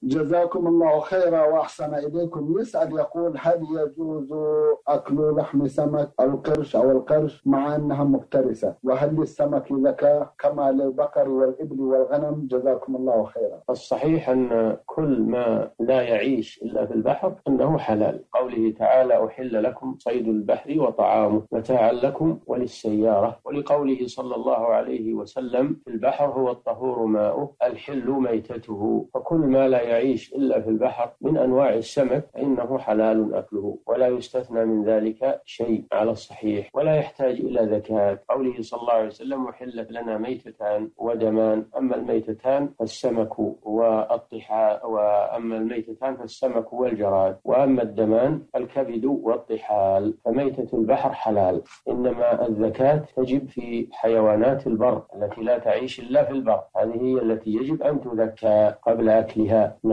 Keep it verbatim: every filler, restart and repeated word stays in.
جزاكم الله خيرا وأحسن إليكم. يسأل يقول: هل يجوز أكل لحم سمك القرش أو القرش مع أنها مفترسة؟ وهل للسمك ذكاء كما للبقر والإبل والغنم؟ جزاكم الله خيرا. الصحيح أن كل ما لا يعيش إلا في البحر أنه حلال. قوله تعالى: أحل لكم صيد البحر وطعامه متاعا لكم وللسيارة. ولقوله صلى الله عليه وسلم: في البحر هو الطهور ماؤه الحل ميتته. فكل ما لا يعيش إلا في البحر من أنواع السمك فإنه حلال أكله، ولا يستثنى من ذلك شيء على الصحيح، ولا يحتاج إلى زكاة. قوله صلى الله عليه وسلم: أحلت لنا ميتتان ودمان، أما الميتتان فالسمك والطحال، وأما الميتتان فالسمك والجراد، وأما الدمان الكبد والطحال. فميتة البحر حلال، إنما الزكاة تجب في حيوانات البر التي لا تعيش إلا في البر، هذه هي التي يجب أن تزكى قبل أكلها.